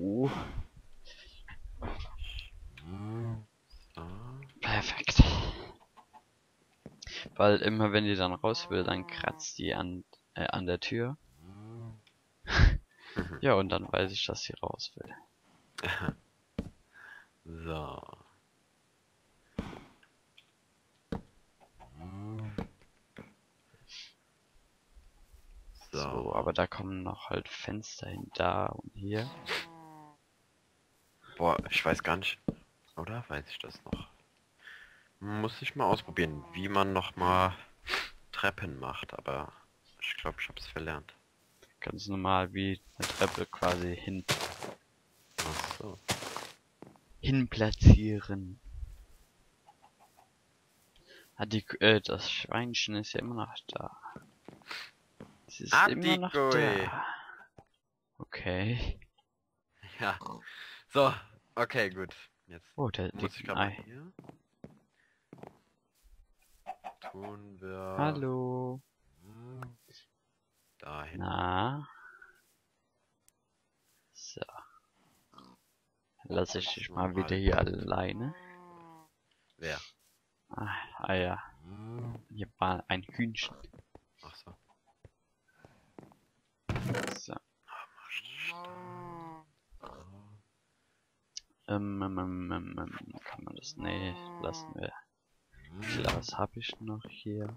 So. So. Perfekt. Weil immer wenn die dann raus will, dann kratzt die an der Tür. Ja, und dann weiß ich, dass sie raus will. So. So, aber da kommen noch halt Fenster hin, da und hier. Boah, ich weiß gar nicht. Oder weiß ich das noch? Muss ich mal ausprobieren, wie man noch mal Treppen macht, aber ich glaube, ich habe es verlernt. Ganz normal wie eine Treppe quasi Ach so. hin platzieren. Das Schweinchen ist ja immer noch da. Es ist immer noch Atikoi. da. Okay. Ja. So, okay, gut. Jetzt Oh, da muss liegt ich ein gerade mal Ei. hier. Tun wir Hallo. dahin. Na? So. Lass ich dich Müssen wir mal wieder hier alleine. Wer? Ja. Hier war ein Hühnchen. Ach so. So. Kann man das? Nee, lassen wir. Glas habe ich noch hier.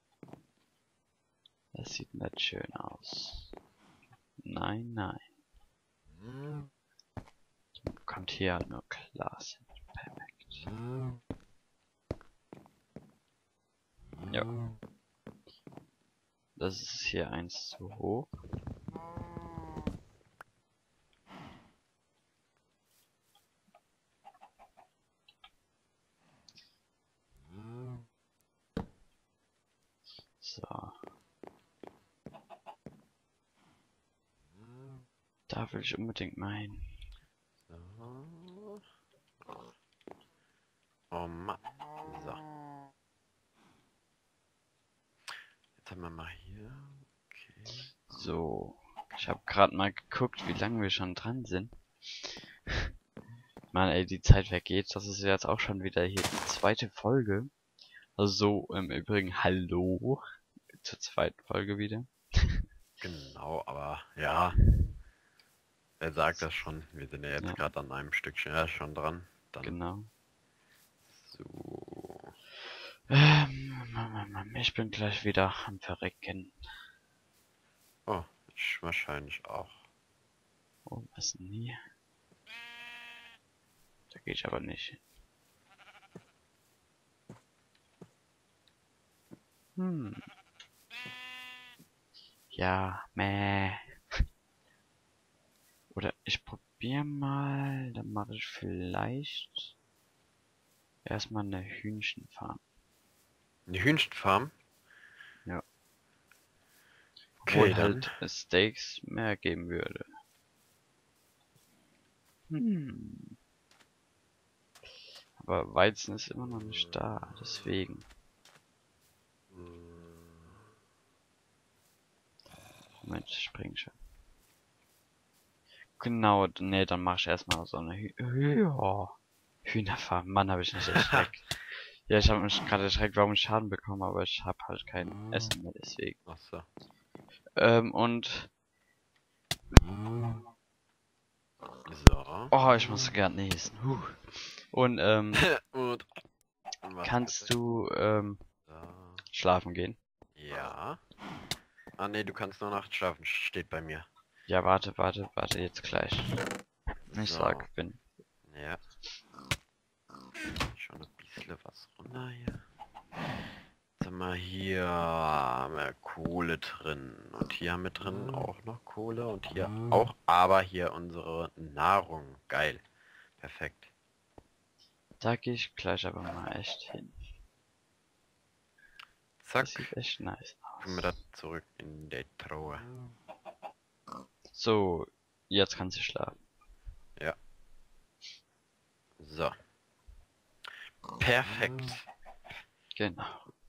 Das sieht nicht schön aus. Nein, nein. Kommt hier halt nur Glas hin. Perfekt. Ja. Das ist hier eins zu hoch. So. Da will ich unbedingt mal hin. So. Oh Mann. So. Jetzt haben wir mal hier. Okay. So. Ich habe gerade mal geguckt, wie lange wir schon dran sind. Mann, ey, die Zeit vergeht. Das ist jetzt auch schon wieder hier die zweite Folge. Also so im Übrigen hallo zur zweiten Folge wieder. Genau, aber ja. Wer sagt das schon? Wir sind ja jetzt Ja, gerade an einem Stückchen schon dran. Dann genau. so. Ich bin gleich wieder am Verrecken. Oh, ich wahrscheinlich auch. Oh, was denn hier? Da gehe ich aber nicht hin. Ja, meh. Oder ich probiere mal, dann mache ich vielleicht erstmal eine Hühnchenfarm. Eine Hühnchenfarm? Ja. Okay, Obwohl dann. halt Steaks mehr geben würde. Aber Weizen ist immer noch nicht da, deswegen. Moment, ich spring schon. Genau, nee, dann mach ich erstmal so eine Hühnerfarm. Mann, habe ich mich erschreckt. Ja, ich habe mich gerade erschreckt, warum ich Schaden bekommen, aber ich habe halt kein Essen mehr, deswegen. Ach so. Und So. oh, ich muss gerade niesen. Und Und was kannst bitte? du So. schlafen gehen? Ja. Ah ne, du kannst nur nachts schlafen, steht bei mir. Ja, warte, jetzt gleich. Ich So. sag, bin. Ja. Schon ein bisschen was runter hier. Jetzt haben wir hier haben wir Kohle drin. Und hier haben wir drin auch noch Kohle. Und hier auch. Aber hier unsere Nahrung. Geil. Perfekt. Da gehe ich gleich aber mal echt hin. Zack. Das sieht echt nice Tun wir aus. das zurück in die Truhe. So, jetzt kannst du schlafen. Ja. So. Perfekt. Genau.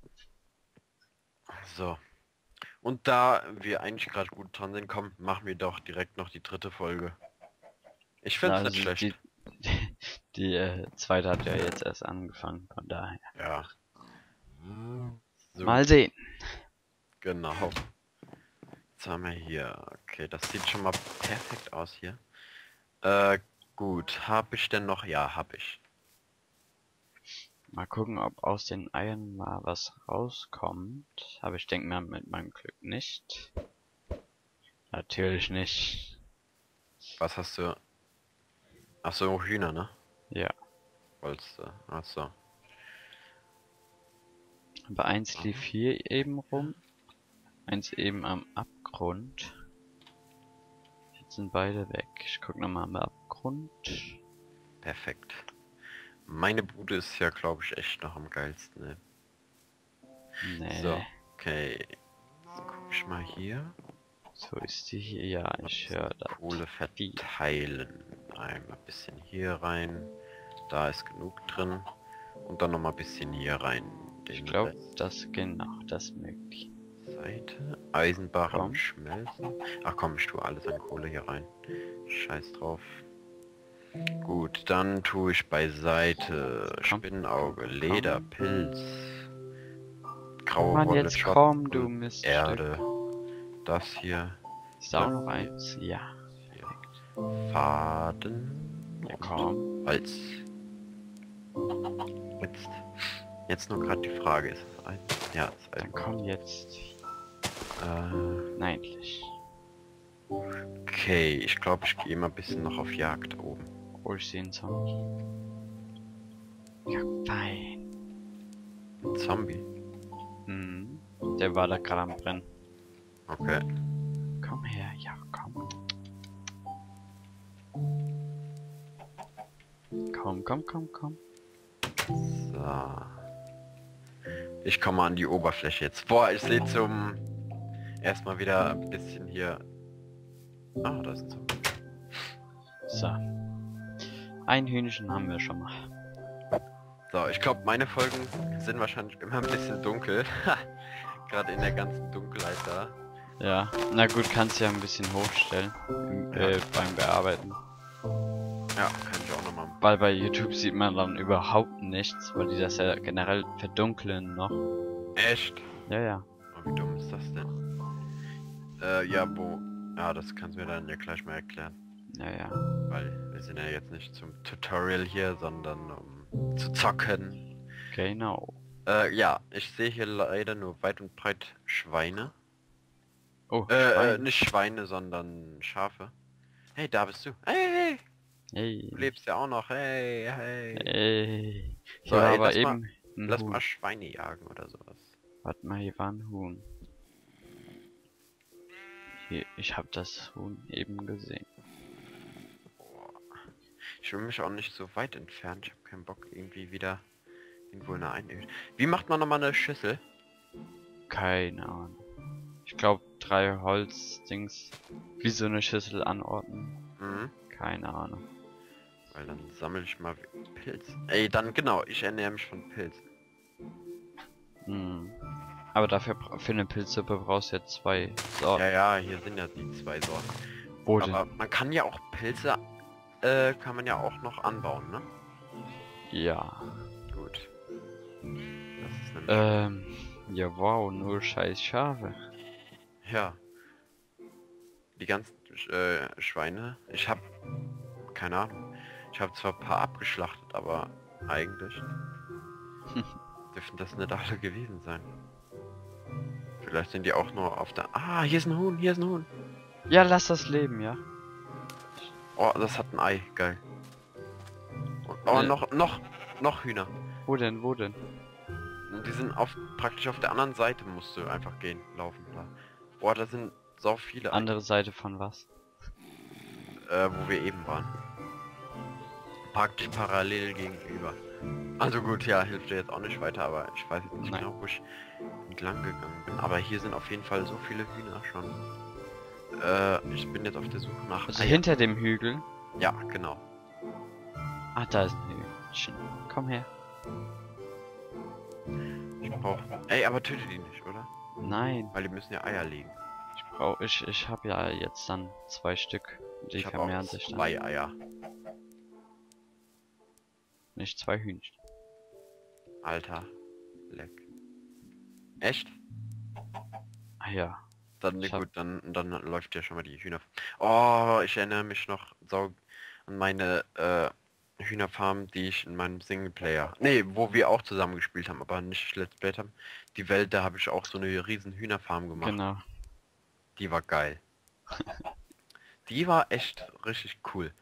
So. Und da wir eigentlich gerade gut dran sind, komm, machen wir doch direkt noch die dritte Folge. Ich find's Also nicht schlecht. die zweite hat ja jetzt erst angefangen, von daher. Ja. So, Mal sehen. genau. Jetzt haben wir hier. Okay, das sieht schon mal perfekt aus hier. Gut. Hab ich denn noch? Ja, hab ich. Mal gucken, ob aus den Eiern mal was rauskommt. Aber ich denke mal mit meinem Glück nicht. Natürlich nicht. Was hast du? Ach so, Hühner, ne? Ja. Wolltest du? Ach so. Aber eins lief hier eben rum. Eins eben am Abgrund. Jetzt sind beide weg. Ich guck nochmal am Abgrund. Perfekt. Meine Bude ist ja, glaube ich, echt noch am geilsten, ne? Nee. So, okay. Jetzt guck ich mal hier. So ist die hier. Ja, ich höre das. Kohle verteilen. Einmal ein bisschen hier rein. Da ist genug drin. Und dann noch mal ein bisschen hier rein. Ich glaube, das genau, das möglich. Seite. Eisenbarren Komm. schmelzen. Ach komm, ich tue alles an Kohle hier rein. Scheiß drauf. Gut, dann tue ich beiseite Komm. Spinnenauge, Leder, Pilz, graue Mann, Wolle, jetzt Schott komm, du und Miststück. Erde. Das hier. Ist da auch noch eins? Ja. Faden. Ja, komm. Holz. Jetzt nur gerade die Frage, ist es ein? Ja, ist Dann ein. komm jetzt. Neidlich. Okay, ich glaube, ich gehe mal ein bisschen noch auf Jagd oben. Oh, ich sehe einen Zombie. Ja, fein. Zombie. Mhm. Der war da gerade am Brennen. Okay. Komm her, ja, komm. Komm, komm, komm, komm. So. Ich komme an die Oberfläche jetzt. Boah, ich sehe zum erstmal wieder ein bisschen hier. Ah, da ist ein Zombie. So. Ein Hühnchen haben wir schon mal. So, ich glaube, meine Folgen sind wahrscheinlich immer ein bisschen dunkel. Gerade in der ganzen Dunkelheit da. Ja. Na gut, kannst ja ein bisschen hochstellen. Beim Bearbeiten. Ja, kann ich auch nochmal. Weil bei YouTube sieht man dann überhaupt nichts, weil die das ja generell verdunkeln noch. Echt? Ja, ja. Oh, wie dumm ist das denn? Ja, wo... Ja, das kannst du mir dann ja gleich mal erklären. Ja, ja. Weil wir sind ja jetzt nicht zum Tutorial hier, sondern um zu zocken. Genau. Ja, ich sehe hier leider nur weit und breit Schweine. Oh, Schwein. Nicht Schweine, sondern Schafe. Hey, da bist du. Hey, Hey. du lebst ja auch noch. Hey, hey. Ey. Hier So, war ey, aber lass eben ein Lass Huhn. mal Schweine jagen oder sowas. Warte mal, hier war ein Huhn. Hier, ich habe das Huhn eben gesehen. Ich will mich auch nicht so weit entfernen. Ich habe keinen Bock irgendwie wieder irgendwo in eine Wie macht man nochmal eine Schüssel? Keine Ahnung. Ich glaube 3 Holzdings wie so eine Schüssel anordnen. Mhm. Keine Ahnung. Weil dann sammle ich mal Pilz. Ey, dann genau, ich ernähre mich von Pilzen. Hm. Aber dafür für eine Pilzsuppe brauchst du jetzt 2 Sorten. Ja, hier sind ja die 2 Sorten. Wo Aber denn? man kann ja auch Pilze, kann man ja auch noch anbauen, ne? Ja. Gut. Das ist nämlich... Ja wow, nur scheiß Schafe. Ja. Die ganzen Schweine. Ich habe keine Ahnung. Ich habe zwar ein paar abgeschlachtet, aber eigentlich dürfen das nicht alle gewesen sein. Vielleicht sind die auch nur auf der... Ah, hier ist ein Huhn, hier ist ein Huhn. Ja, lass das leben, ja. Oh, das hat ein Ei, geil. Und, oh, noch Hühner. Wo denn, wo denn? Und die sind praktisch auf der anderen Seite musst du einfach gehen, laufen da. Boah, da sind so viele. Andere Seite von was? Wo wir eben waren. Praktisch parallel gegenüber. Also gut, ja, hilft dir jetzt auch nicht weiter, aber ich weiß jetzt nicht Nein. genau, wo ich entlang gegangen bin. Aber hier sind auf jeden Fall so viele Hühner schon. Ich bin jetzt auf der Suche nach Also Eiern. hinter dem Hügel. Ja, genau. Ah, da ist ein Hühnchen. Komm her. Ich brauche... Ey, aber töte die nicht, oder? Nein. Weil die müssen ja Eier legen. Ich habe ja jetzt dann 2 Stück. Die Ich habe vermehren auch sich dann. 2 Eier. Nicht 2 Hühnchen. Alter. Leck. Echt? Ah ja. Dann, Ich ne hab, gut, dann läuft ja schon mal die Hühner. Oh, ich erinnere mich noch so an meine Hühnerfarm, die ich in meinem Singleplayer. Nee, wo wir auch zusammen gespielt haben, aber nicht Let's Play haben. Die Welt, da habe ich auch so eine riesen Hühnerfarm gemacht. genau. Die war geil. Die war echt richtig cool.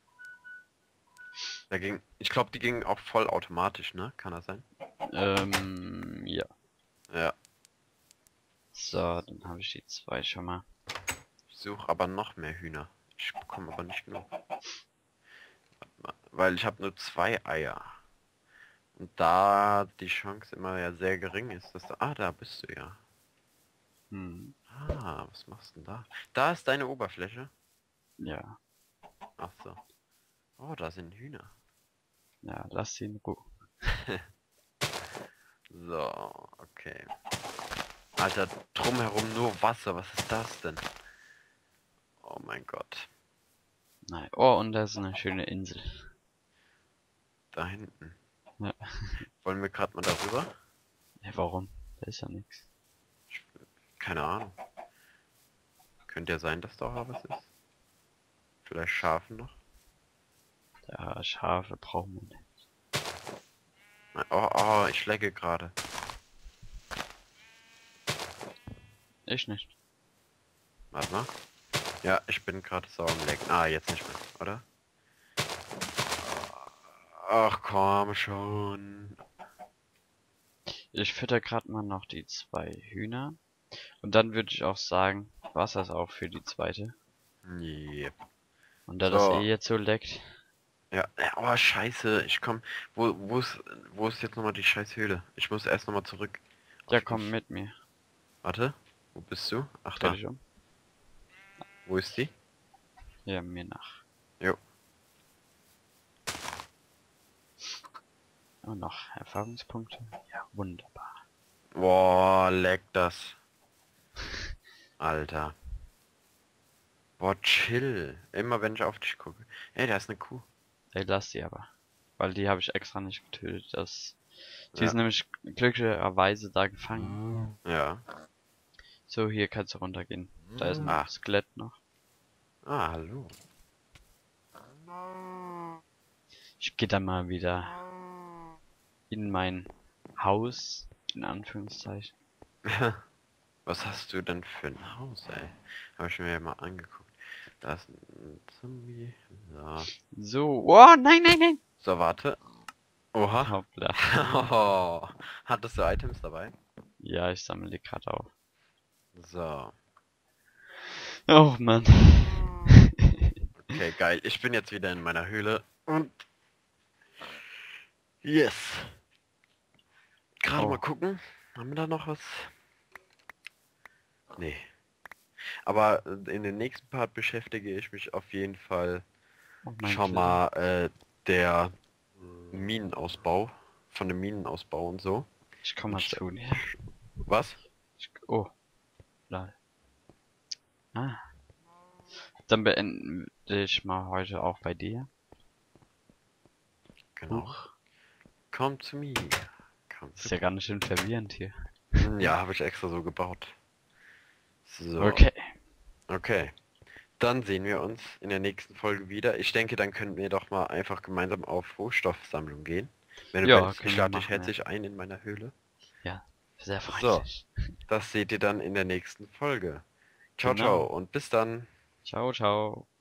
Da ging, ich glaube, die ging auch voll automatisch, ne? Kann das sein? Ja. Ja. So, dann habe ich die 2 schon mal. Ich suche aber noch mehr Hühner. Ich bekomme aber nicht genug. Weil ich habe nur 2 Eier. Und da die Chance immer ja sehr gering ist, dass du... Ah, da bist du ja. Hm. Ah, was machst du denn da? Da ist deine Oberfläche. Ja. Ach so. Oh, da sind Hühner. Ja, lass sie in Ruhe. So, okay. Alter, drumherum nur Wasser. Was ist das denn? Oh mein Gott. Nein. Oh, und da ist eine schöne Insel. Da hinten. Ja. Wollen wir gerade mal darüber? Ja, warum? Da ist ja nichts. Keine Ahnung. Könnte ja sein, dass da auch was ist. Vielleicht Schafen noch. Ja, Schafe brauchen wir nicht. Oh, oh, ich lecke gerade. Ich nicht. Warte mal. Ja, ich bin gerade so am Lecken. Ah, jetzt nicht mehr, oder? Ach komm schon. Ich fütter gerade mal noch die 2 Hühner. Und dann würde ich auch sagen, war's das auch für die zweite. Yep. Und da das So. jetzt so leckt. Ja, oh scheiße, ich komm. Wo ist jetzt nochmal die scheiß Höhle? Ich muss erst nochmal zurück. Ja, Auf komm die- mit mir. Warte, wo bist du? Ach Dreh da, dich um. wo ist die? Ja, mir nach. Jo. Und noch Erfahrungspunkte. Ja, wunderbar. Boah, leck das. Alter. Boah, chill. Immer wenn ich auf dich gucke. Ey, da ist eine Kuh. Ey, lass die aber. Weil die habe ich extra nicht getötet. Die ist Ja. nämlich glücklicherweise da gefangen. Ja. So, hier kannst du runtergehen. Da ist ein Ah. Skelett noch. Ah, hallo. Ich gehe dann mal wieder in mein Haus, in Anführungszeichen. Was hast du denn für ein Haus, ey? Habe ich mir ja mal angeguckt. Da ist ein Zombie. So. So, oh, nein, nein, nein. So, warte. Oha. Hoppla. Oh, hattest du Items dabei? Ja, ich sammle die gerade auf. So. Oh Mann. Okay, geil. Ich bin jetzt wieder in meiner Höhle. Und... Yes. Gerade Oh. mal gucken. Haben wir da noch was? Nee. Aber in den nächsten Part beschäftige ich mich auf jeden Fall Oh mein schon Gott. mal der Minenausbau. Von dem Minenausbau und so. Ich komme mal zu dir. Was? Oh. Lol. Ah. Dann beende ich mal heute auch bei dir. Genau. Huch. Komm zu mir. Komm Ist zu ja ganz schön verwirrend hier. mir. Ja, habe ich extra so gebaut. So. Okay. Okay. Dann sehen wir uns in der nächsten Folge wieder. Ich denke, dann könnten wir doch mal einfach gemeinsam auf Rohstoffsammlung gehen. Wenn du Ja, willst, können ich wir lade dich machen, herzlich ein in meiner Höhle. Ja, sehr So, freundlich. das seht ihr dann in der nächsten Folge. Ciao, Genau. ciao und bis dann. Ciao, ciao.